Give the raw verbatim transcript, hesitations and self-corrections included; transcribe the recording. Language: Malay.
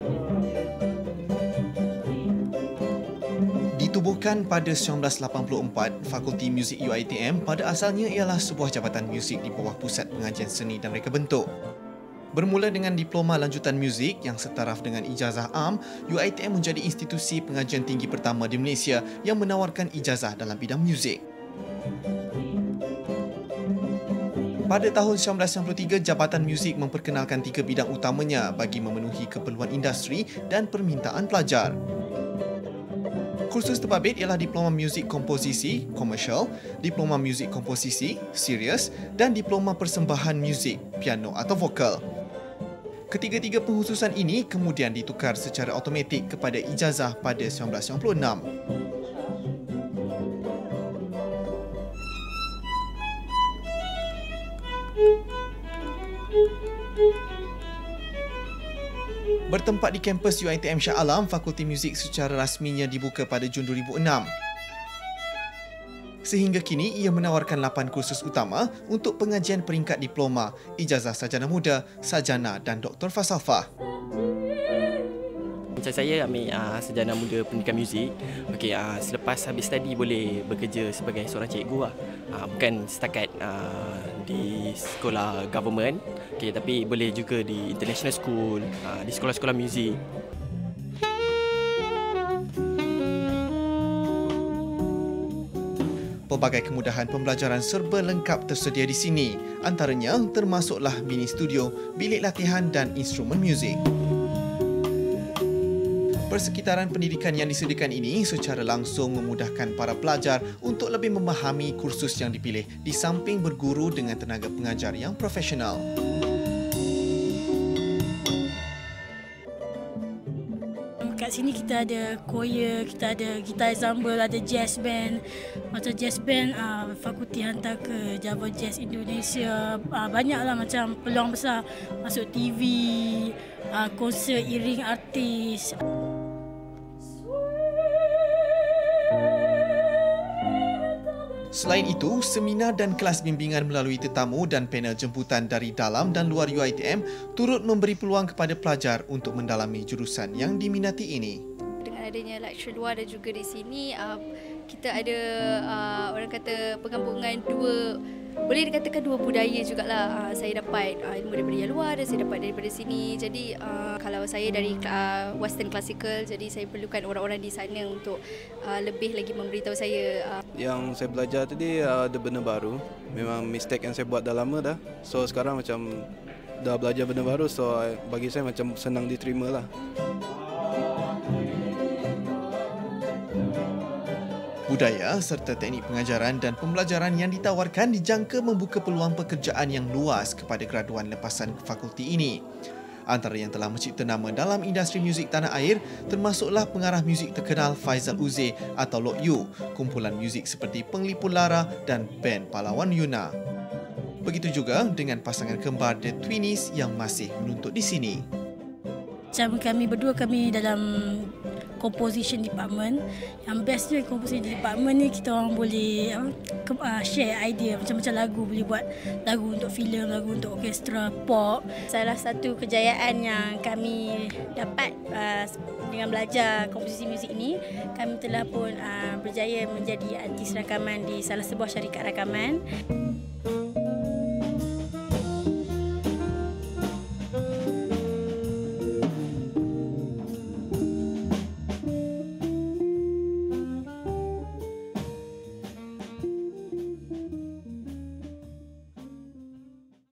Ditubuhkan pada seribu sembilan ratus lapan puluh empat, Fakulti Muzik U I T M pada asalnya ialah sebuah jabatan muzik di bawah Pusat Pengajian Seni dan Reka Bentuk. Bermula dengan diploma lanjutan muzik yang setaraf dengan ijazah am, U I T M menjadi institusi pengajian tinggi pertama di Malaysia yang menawarkan ijazah dalam bidang muzik. Pada tahun seribu sembilan ratus sembilan puluh tiga, Jabatan Muzik memperkenalkan tiga bidang utamanya bagi memenuhi keperluan industri dan permintaan pelajar. Kursus terbabit ialah Diploma Muzik Komposisi Commercial, Diploma Muzik Komposisi Serius dan Diploma Persembahan Muzik Piano atau Vokal. Ketiga-tiga pengkhususan ini kemudian ditukar secara automatik kepada ijazah pada seribu sembilan ratus sembilan puluh enam. Bertempat di kampus U I T M Shah Alam, Fakulti Muzik secara rasminya dibuka pada Jun dua ribu enam. Sehingga kini ia menawarkan lapan kursus utama untuk pengajian peringkat diploma, ijazah sarjana muda, sarjana dan doktor falsafah. Macam saya ambil uh, sarjana muda pendidikan muzik. Okey, uh, selepas habis study boleh bekerja sebagai seorang cikgu lah. Uh, bukan setakat uh, di sekolah government, okay, tapi boleh juga di international school, uh, di sekolah-sekolah muzik. Pelbagai kemudahan pembelajaran serba lengkap tersedia di sini. Antaranya termasuklah mini studio, bilik latihan dan instrumen muzik. Persekitaran pendidikan yang disediakan ini secara langsung memudahkan para pelajar untuk lebih memahami kursus yang dipilih di samping berguru dengan tenaga pengajar yang profesional. Kat sini kita ada choir, kita ada gitar ensemble, ada jazz band. Macam jazz band, uh, fakulti hantar ke Java Jazz Indonesia. Uh, banyaklah macam peluang besar masuk T V, uh, konsert iring artis. Selain itu, seminar dan kelas bimbingan melalui tetamu dan panel jemputan dari dalam dan luar U I T M turut memberi peluang kepada pelajar untuk mendalami jurusan yang diminati ini. Dengan adanya lecture luar dan juga di sini, uh, kita ada uh, orang kata penggabungan dua, boleh dikatakan dua budaya jugalah. Uh, saya dapat uh, ilmu daripada yang luar dan saya dapat daripada sini. Jadi uh, kalau saya dari uh, Western Classical, jadi saya perlukan orang-orang di sana untuk uh, lebih lagi memberitahu saya. Uh. Yang saya belajar tadi uh, ada benda baru. Memang mistake yang saya buat dah lama dah. So sekarang macam dah belajar benda baru, so bagi saya macam senang diterima lah. Budaya serta teknik pengajaran dan pembelajaran yang ditawarkan dijangka membuka peluang pekerjaan yang luas kepada graduan lepasan fakulti ini. Antara yang telah mencipta nama dalam industri muzik tanah air termasuklah pengarah muzik terkenal Faizal Uze atau Lok Yu, kumpulan muzik seperti Penglipu Lara dan band Pahlawan Yuna. Begitu juga dengan pasangan kembar The Twinnies yang masih menuntut di sini. Macam kami berdua, kami dalam composition department. Yang bestnya composition department ni kita orang boleh uh, share idea macam-macam lagu, boleh buat lagu untuk filem, lagu untuk orkestra, pop. Salah satu kejayaan yang kami dapat uh, dengan belajar komposisi muzik ini, kami telah pun uh, berjaya menjadi artis rakaman di salah sebuah syarikat rakaman.